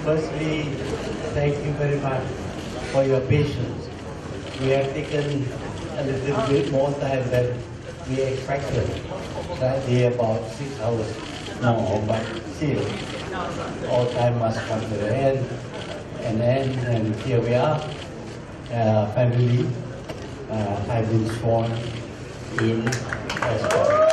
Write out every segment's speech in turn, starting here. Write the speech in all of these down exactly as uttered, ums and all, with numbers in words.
Firstly, thank you very much for your patience. We have taken a little bit more time than we expected. Slightly about six hours more, but still, all time must come to the end. And then, and here we are, uh, family. Uh, I've been sworn in as well.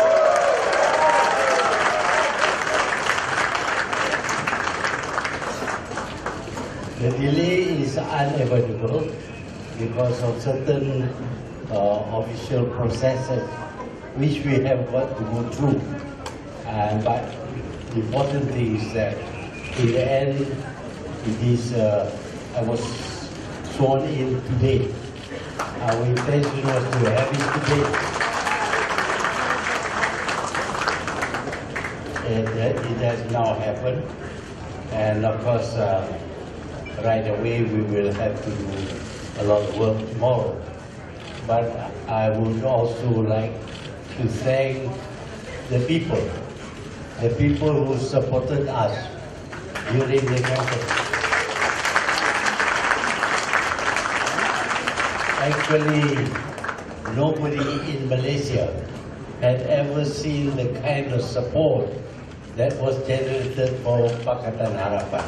The delay is unavoidable because of certain uh, official processes which we have got to go through. Uh, but the important thing is that in the end, it is, uh, I was sworn in today. Our intention was to have it today. And uh, it has now happened. And of course, uh, right away we will have to do a lot of work tomorrow. But I would also like to thank the people, the people who supported us during the campaign. Actually, nobody in Malaysia had ever seen the kind of support that was generated for Pakatan Harapan.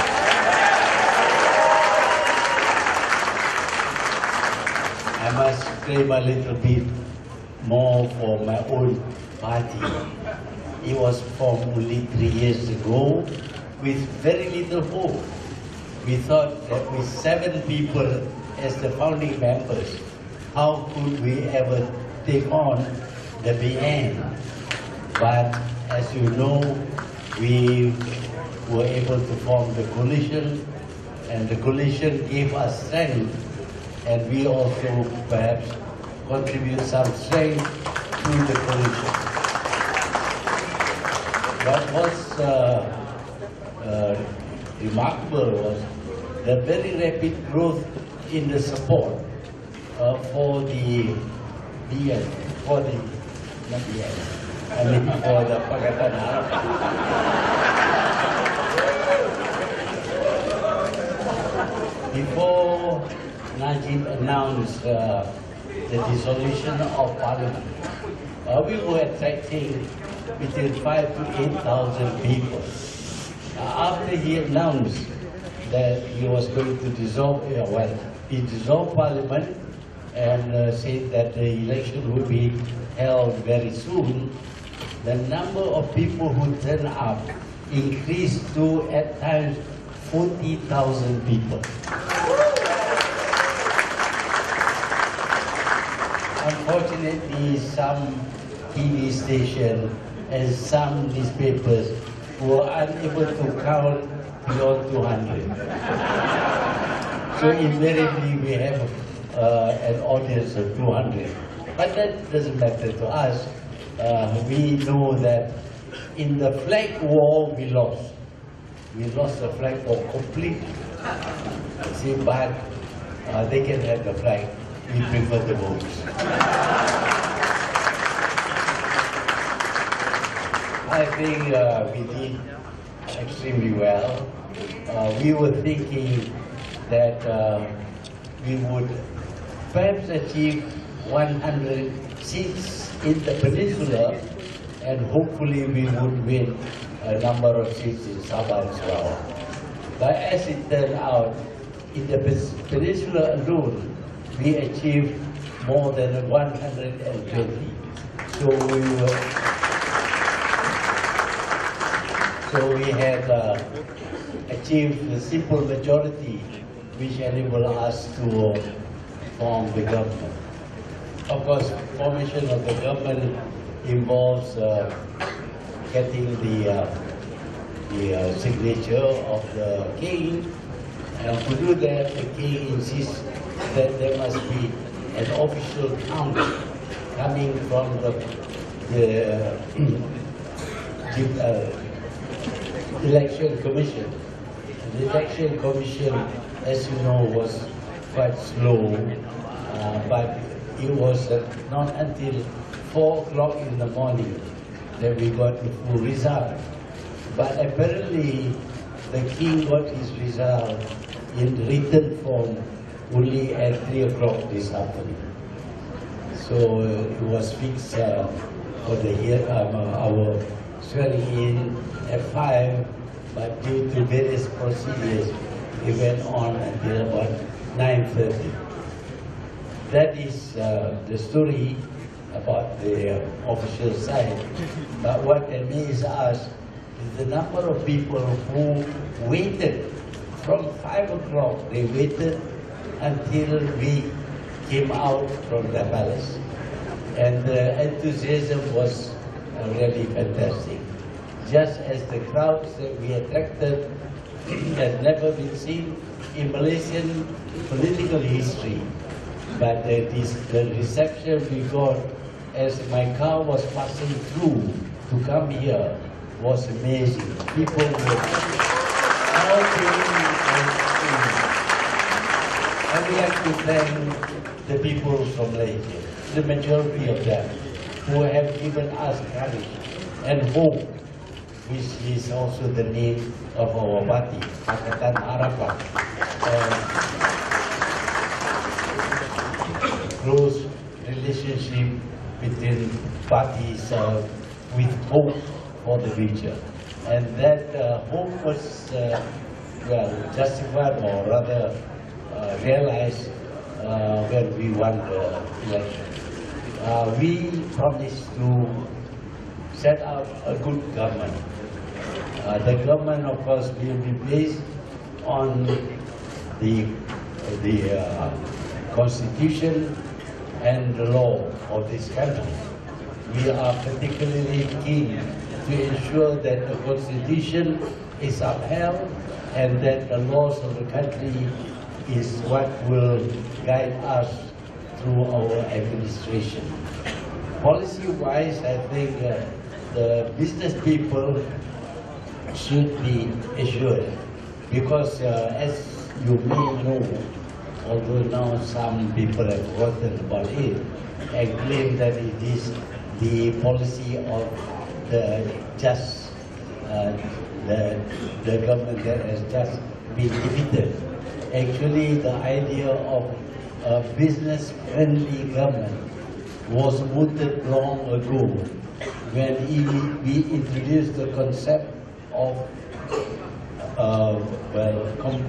I must claim a little bit more for my own party. It was formed only three years ago with very little hope. We thought that with seven people as the founding members, how could we ever take on the B N? But as you know, we were able to form the coalition, and the coalition gave us strength, and we also perhaps contribute some strength to the coalition. What was uh, uh, remarkable was the very rapid growth in the support uh, for the B N, for the, not B N, I mean for the Pakatan Harapan. Before Najib announced uh, the dissolution of Parliament, uh, we were attracting between five to eight thousand people. Uh, after he announced that he was going to dissolve, uh, well, he dissolved Parliament and uh, said that the election would be held very soon, the number of people who turned up increased to at times forty thousand people. Unfortunately, some T V stations and some newspapers were unable to count beyond two hundred. So invariably we have uh, an audience of two hundred. But that doesn't matter to us. Uh, we know that in the flag war we lost. We lost the flag war completely. See, but uh, they can have the flag. We prefer the votes. I think uh, we did extremely well. Uh, we were thinking that uh, we would perhaps achieve one hundred seats in the peninsula, and hopefully we would win a number of seats in Sabah as well. But as it turned out, in the peninsula alone, we achieved more than one hundred twenty. So we were, so we had uh, achieved the simple majority, which enabled us to form the government. Of course, formation of the government involves uh, getting the uh, the uh, signature of the king, and to do that, the king insists that there must be an official count coming from the, the uh, election commission. The election commission, as you know, was quite slow, uh, but it was uh, not until four o'clock in the morning that we got the full result. But apparently, the king got his result in written form only at three o'clock this afternoon. So uh, it was fixed uh, for the year, um, uh, our swearing in at five, but due to various procedures, it went on until about nine thirty. That is uh, the story about the uh, official side. But what amazes us is the number of people who waited from five o'clock. They waited until we came out from the palace. And the enthusiasm was uh, really fantastic. Just as the crowds that we attracted had never been seen in Malaysian political history. But the, this, the reception we got as my car was passing through to come here was amazing. People were all doing and we have to thank the people from Malaysia, the majority of them, who have given us courage and hope, which is also the name of our party, Pakatan Harapan. Uh, close relationship between parties uh, with hope for the future. And that uh, hope was uh, well, justified or rather uh, realized uh, when we won the election. Uh, we promised to set up a good government. Uh, the government, of course, will be based on the, the uh, constitution and the law of this country. We are particularly keen to ensure that the constitution is upheld and that the laws of the country is what will guide us through our administration. Policy-wise, I think uh, the business people should be assured because uh, as you may know, although now some people have forgotten about it and claim that it is the policy of the just, uh, the, the government that has just been defeated. Actually, the idea of a business-friendly government was mooted long ago when we introduced the concept of uh, well,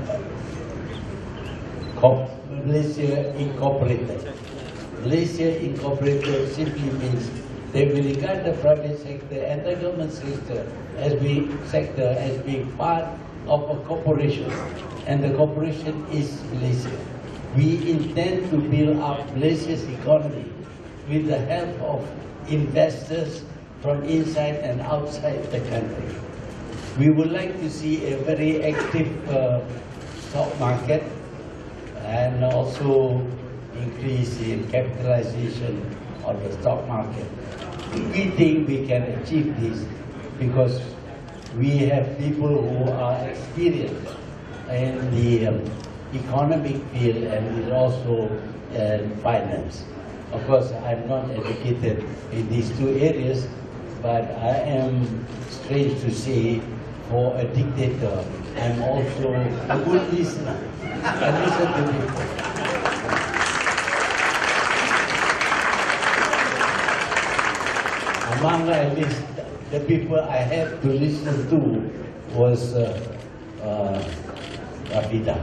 Malaysia Incorporated. Malaysia Incorporated simply means they will regard the private sector and the government sector as being sector as being part of a corporation, and the corporation is Malaysia. We intend to build up Malaysia's economy with the help of investors from inside and outside the country. We would like to see a very active uh, stock market and also increase in capitalization of the stock market. We think we can achieve this because we have people who are experienced in the um, economic field and also uh, finance. Of course, I'm not educated in these two areas, but I am, strange to say, for a dictator, I'm also a good listener. I listen to people. Among at least the people I had to listen to was uh, uh, Rafida.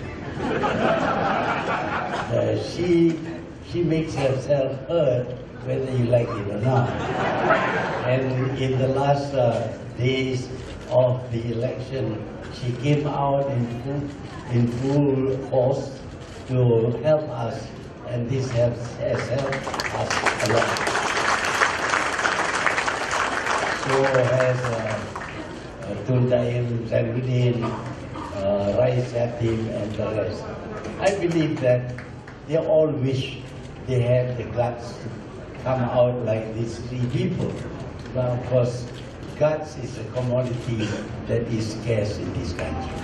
uh, she she makes herself heard whether you like it or not. And in the last uh, days of the election, she came out in full, in full force to help us, and this has, has helped us a lot. So has uh, uh, Tun Daim, Zainuddin, uh, Rais Yatim, and the rest. I believe that they all wish they had the guts to come out like these three people. But of course, guts is a commodity that is scarce in this country.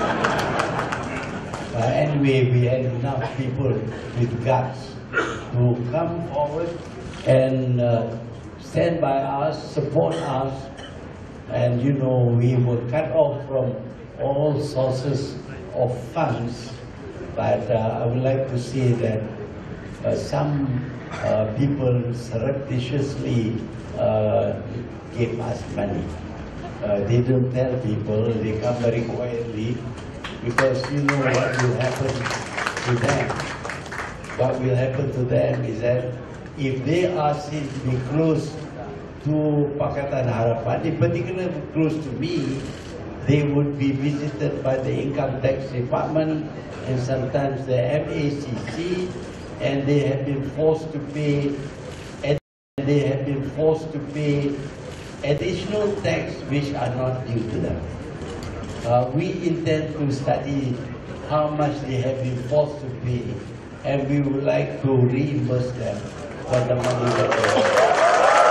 uh, anyway, we had enough people with guts to come forward and uh, stand by us, support us, and you know, we were cut off from all sources of funds, but uh, I would like to say that uh, some uh, people surreptitiously uh, give us money. Uh, they don't tell people, they come very quietly, because you know what will happen to them. What will happen to them is that if they are seen to be close to Pakatan Harapan, in particular close to me, they would be visited by the Income Tax Department and sometimes the M A C C, and they have been forced to pay, and they have been forced to pay additional tax which are not due to them. Uh, we intend to study how much they have been forced to pay, and we would like to reimburse them for the money that they have.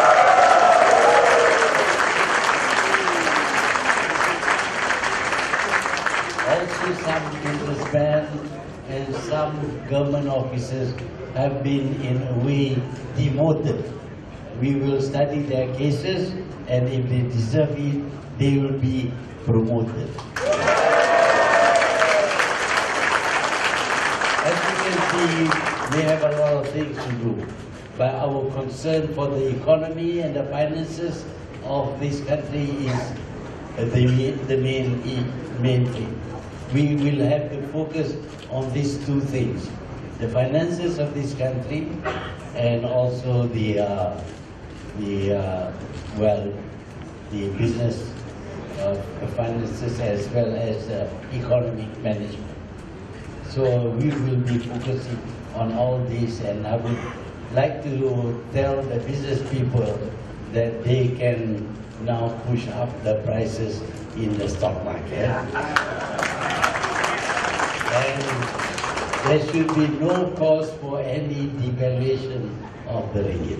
Also, some businessmen and some government officers have been in a way demoted. We will study their cases, and if they deserve it, they will be promoted. As you can see, we have a lot of things to do, but our concern for the economy and the finances of this country is the main, the main, main thing. We will have to focus on these two things: the finances of this country, and also the uh, the uh, well, the business uh, finances as well as uh, economic management. So we will be focusing on all this, and I would like to tell the business people that they can now push up the prices in the stock market. And there should be no cause for any devaluation of the ringgit.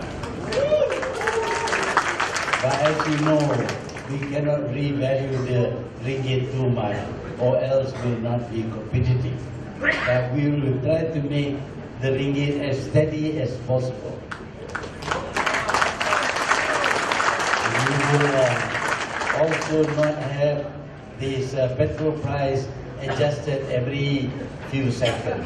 But as you know, we cannot revalue the ringgit too much, or else we will not be competitive. But we will try to make the ringgit as steady as possible. We will uh, also not have this uh, petrol price adjusted every few seconds.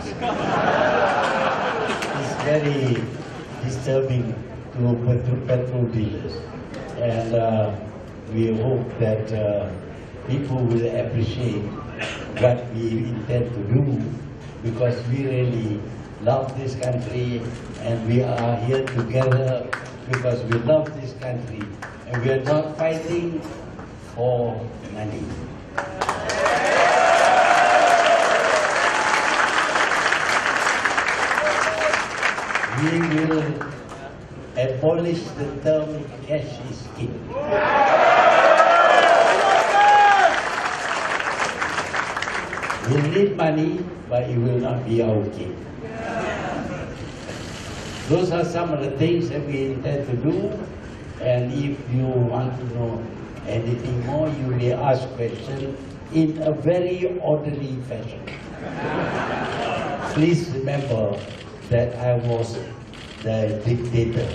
It's very disturbing to petrol, petrol dealers. And uh, we hope that uh, people will appreciate what we intend to do, because we really love this country, and we are here together because we love this country, and we are not fighting for money. We will abolish the term cash is king. We need money, but it will not be our king. Those are some of the things that we intend to do, and if you want to know anything more, you may ask questions in a very orderly fashion. Please remember that I was the dictator.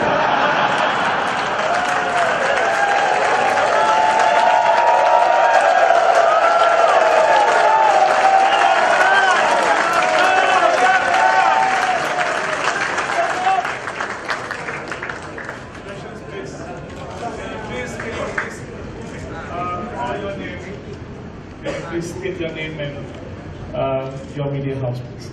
Please state your name and uh, your media house, please.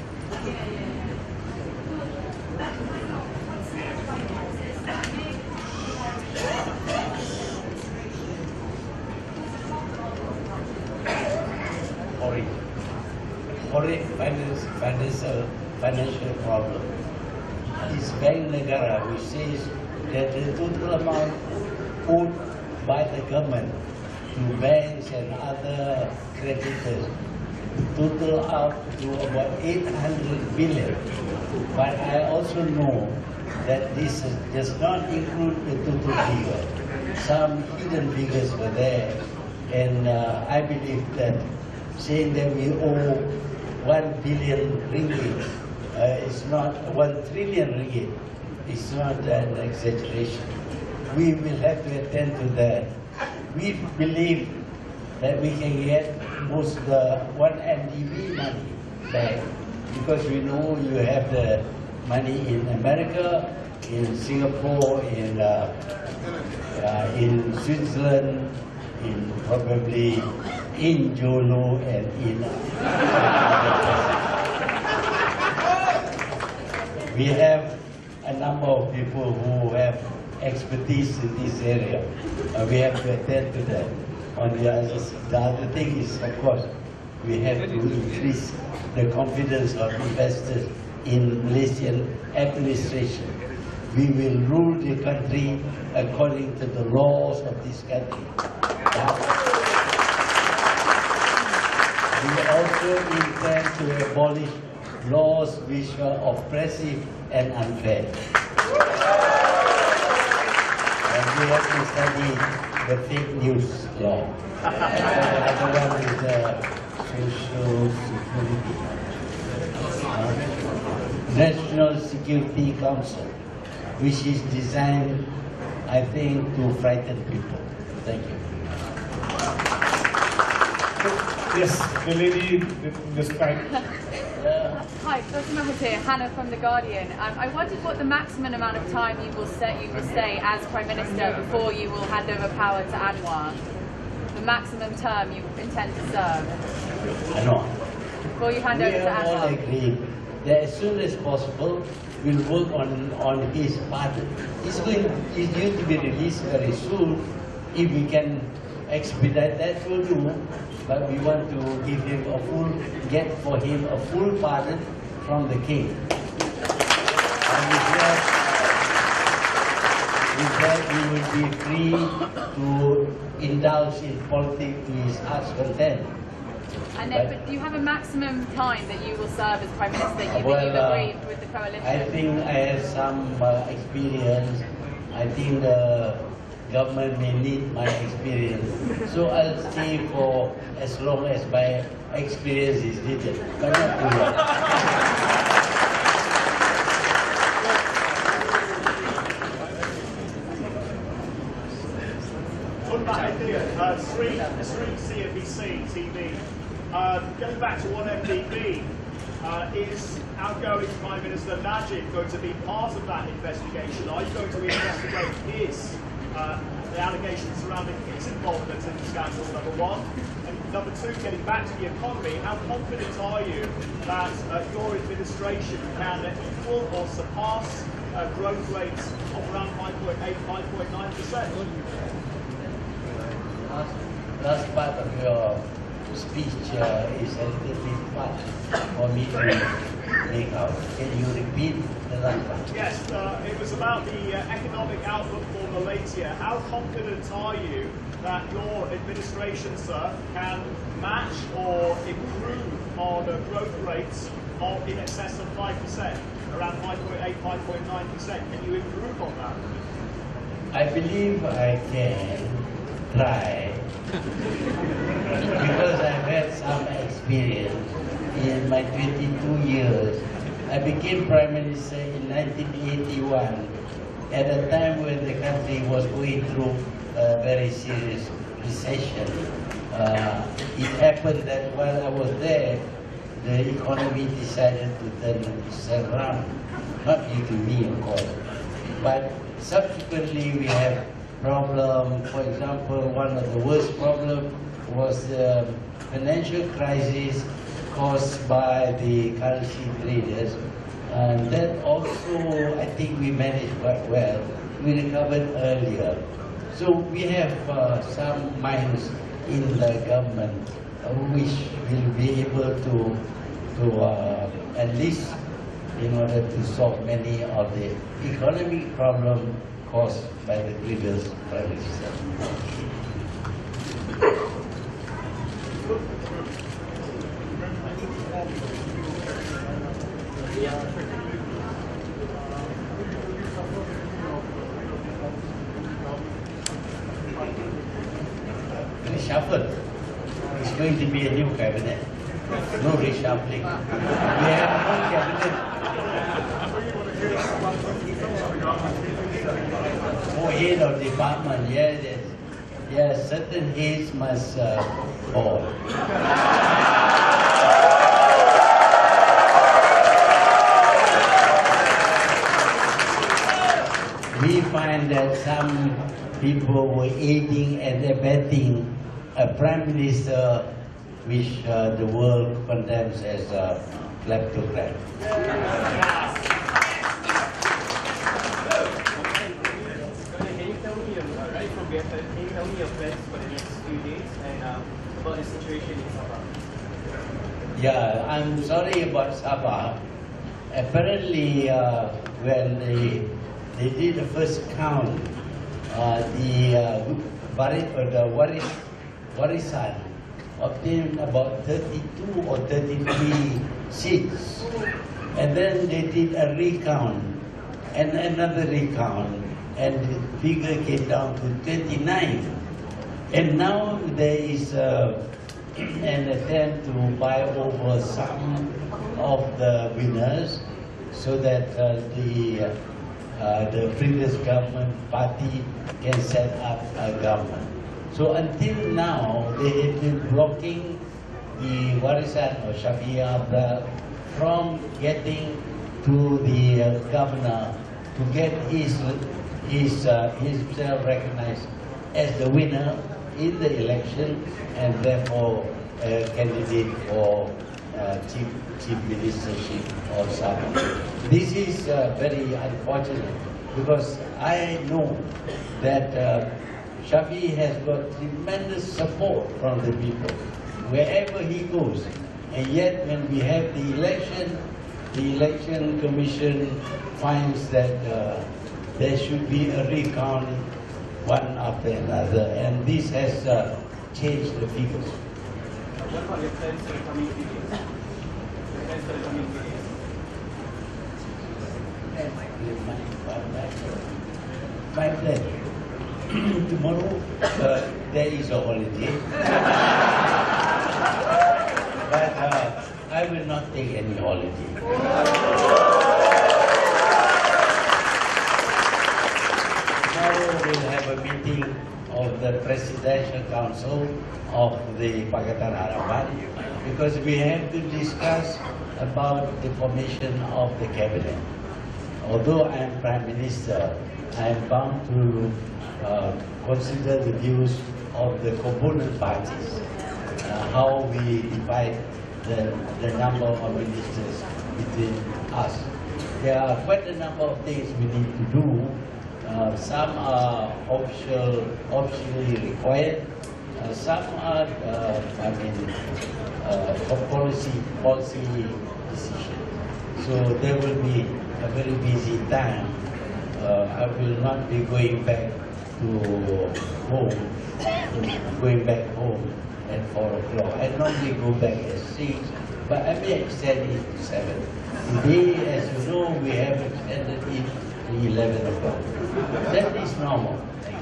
Horrid, horrid finance, financial, financial problem. It's Bank Negara, which says that the total amount owed by the government to banks and other creditors total out to about eight hundred billion. But I also know that this does not include the total figure. Some hidden figures were there, and uh, I believe that saying that we owe one billion ringgit uh, is not one trillion ringgit. It's not an exaggeration. We will have to attend to that. We believe that we can get most of the one N D B money back, because we know you have the money in America, in Singapore, in uh, uh, in Switzerland, in probably in Jolo and in we have a number of people who have expertise in this area. Uh, we have to attend to that. On the other, the other thing is, of course, we have to increase the confidence of investors in Malaysian administration. We will rule the country according to the laws of this country. We also intend to abolish laws which are oppressive and unfair. And we have to study the fake news law. And the other one is the social security. Uh, National Security Council, which is designed, I think, to frighten people. Thank you. Yes, the lady in this back. Uh, Hi, Doctor Mahathir, Hannah from The Guardian. Um, I wondered what the maximum amount of time you will stay, you will stay as Prime Minister before you will hand over power to Anwar. The maximum term you intend to serve. I know. Before you hand We over to have all Anwar. agreed that as soon as possible, we'll work on, on his pardon. He's, going, he's due to be released very soon. If we can expedite that, we'll do. But we want to give him a full, get for him a full pardon from the king. And with that, with that he will be free to indulge in politics to his heart's content. And then, but do you have a maximum time that you will serve as Prime Minister? You Well, think you've uh, agreed with the coalition? I think I have some uh, experience. I think the government may need my experience. So I'll stay for as long as my experience is needed, but not too long. What about idea? Uh, Sri, Sri C N B C T V. Uh, going back to one M D B, uh, is outgoing Prime Minister Najib going to be part of that investigation? Are you going to investigate his, uh, the allegations surrounding his involvement in the scandal, number one? And number two, getting back to the economy, how confident are you that uh, your administration can equal or surpass uh, growth rates of around five point eight, five point nine percent? Last, last part of your speech uh, is a little bit much for me to make out. Can you repeat the last part? Yes, uh, it was about the uh, economic outlook for Malaysia. How confident are you that your administration, sir, can match or improve on the growth rates of in excess of five percent, around five point eight, five point nine percent? Can you improve on that? I believe I can try because I've had some experience in my twenty-two years. I became Prime Minister in nineteen eighty-one at a time when the country was going through a very serious recession. Uh, it happened that while I was there, the economy decided to turn around, not due to me, of course, but subsequently we have problem. For example, one of the worst problems was the financial crisis caused by the currency traders, and that also I think we managed quite well. We recovered earlier. So we have uh, some minds in the government uh, which will be able to, to uh, at least in order to solve many of the economic problems caused by the previous Prime Minister. Reshuffle. It's going to be a new cabinet. No reshuffling. We have no cabinet. Oh, head of department, yes, yes. Yes, certain heads must uh, fall. We find that some people were aiding and abetting a prime minister which uh, the world condemns as a kleptocrat. Can you tell me your plans for the next few days and um, about the situation in Sabah? Yeah, I'm sorry about Sabah. Apparently, uh, when they, they did the first count, uh, the uh, Bari, or the Waris, Warisan obtained about thirty-two or thirty-three seats. And then they did a recount and another recount, and the figure came down to twenty-nine. And now there is uh, an attempt to buy over some of the winners so that uh, the, uh, the previous government party can set up a government. So until now, they have been blocking the Warisan or Shafi'a from getting to the uh, governor to get his, his, uh, himself recognized as the winner in the election and therefore a candidate for uh, chief, chief ministership or something. This is uh, very unfortunate because I know that uh, Shafi has got tremendous support from the people wherever he goes. And yet when we have the election, the election commission finds that uh, there should be a recount one after another, and this has uh, changed the figures. What about your plans for the coming few days? Your plans for the coming few days? My plan. Tomorrow uh, there is a holiday, but uh, I will not take any holiday. Tomorrow we'll have a meeting of the Presidential Council of the Pakatan Harapan because we have to discuss about the formation of the cabinet. Although I am Prime Minister, I am bound to uh, consider the views of the component parties, uh, how we divide the, the number of ministers between us. There are quite a number of things we need to do. Uh, some are official, officially required. Uh, some are, uh, I mean, uh, policy, policy decision. So there will be a very busy time. Uh, I will not be going back to home, going back home at four o'clock. I normally go back at six, but I may extend it to seven. Today, as you know, we have extended it to eleven o'clock. That is normal.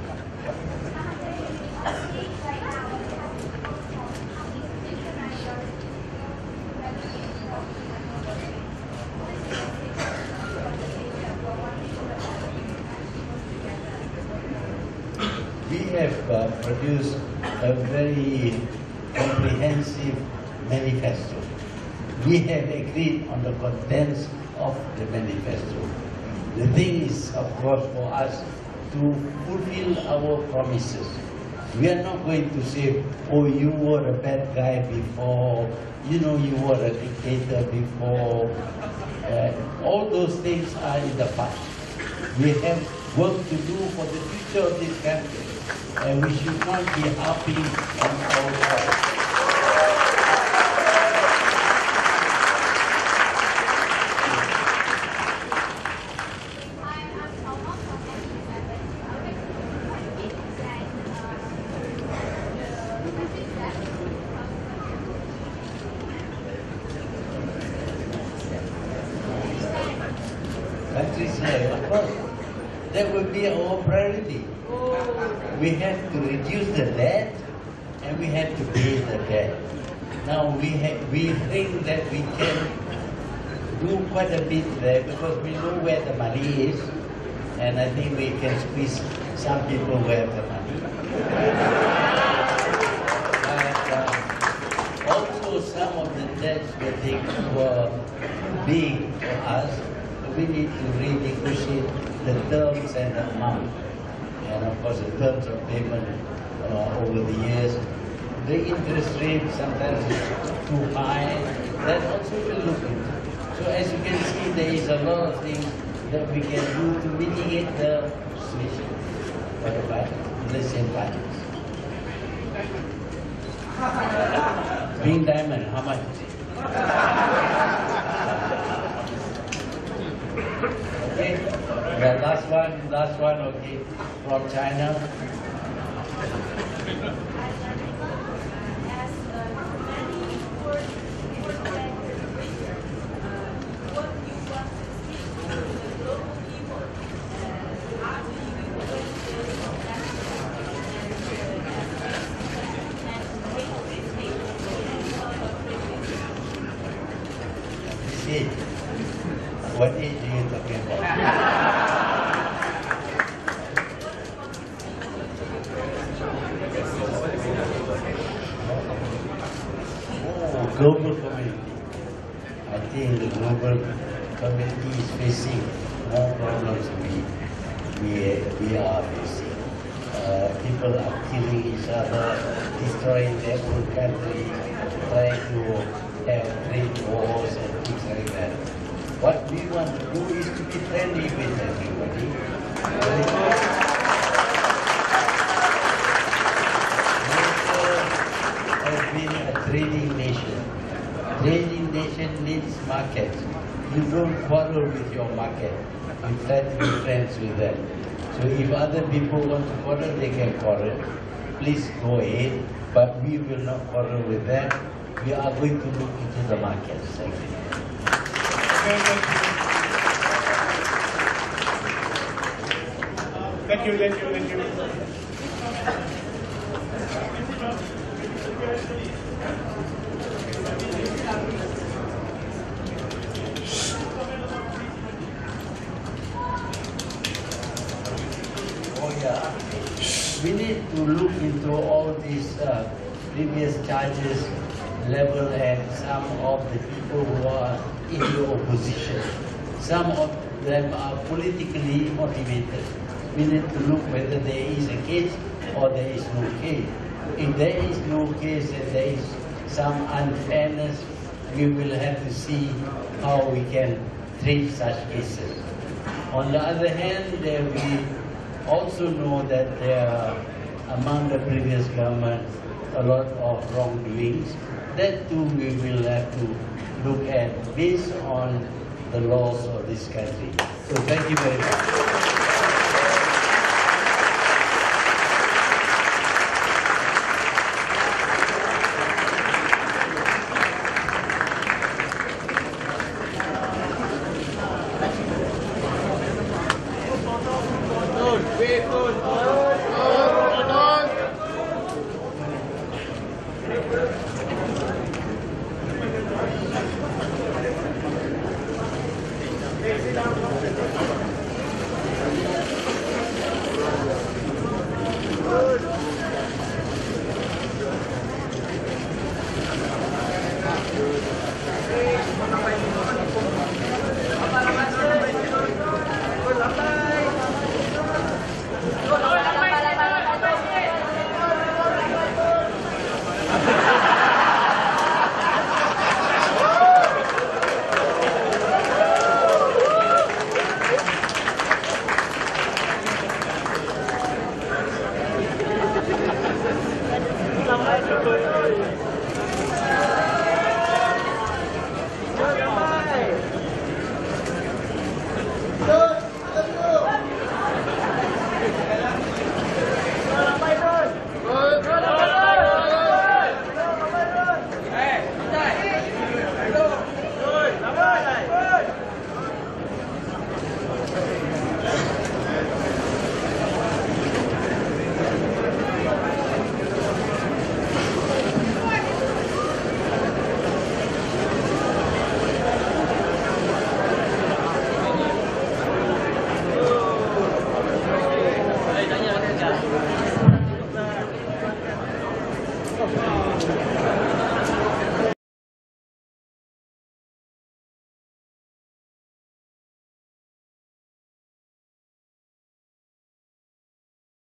We have uh, produced a very comprehensive manifesto. We have agreed on the contents of the manifesto. The thing is, of course, for us to fulfill our promises. We are not going to say, oh, you were a bad guy before, you know, you were a dictator before. Uh, all those things are in the past. We have work to do for the future of this country, and we should not be harping on our past. Countryside, of course, that will be our priority. We have to reduce the debt, and we have to pay the debt. Now we have, we think that we can do quite a bit there because we know where the money is, and I think we can squeeze some people who have the money. And uh, also some of the debts that they were big for us, we need to renegotiate the terms and the amount. And of course the terms of payment uh, over the years. The interest rate sometimes is too high. That also will look into. So as you can see, there is a lot of things that we can do to mitigate the situation. What about Malaysian finance? Green diamond, how much is it? Okay, the last one, last one, okay, from China. Age. What age are you talking about? Oh, global community. I think the global community is facing more problems we, we, we are facing. Uh, people are killing each other, destroying their own country, trying to have trade wars and things like that. What we want to do is to be friendly with everybody. Malaysia has been a trading nation. Trading nation needs markets. You don't quarrel with your market. You try to be friends with them. So if other people want to quarrel, they can quarrel. Please go ahead, but we will not quarrel with them. We are going to look into the market. Thank you. Thank you, thank you, thank you. Oh yeah. We need to look into all these uh, previous charges level and some of the people who are in the opposition. Some of them are politically motivated. We need to look whether there is a case or there is no case. If there is no case and there is some unfairness, we will have to see how we can treat such cases. On the other hand, there we also know that there are, among the previous government, a lot of wrongdoings. That too we will have to look at based on the laws of this country. So thank you very much. applause.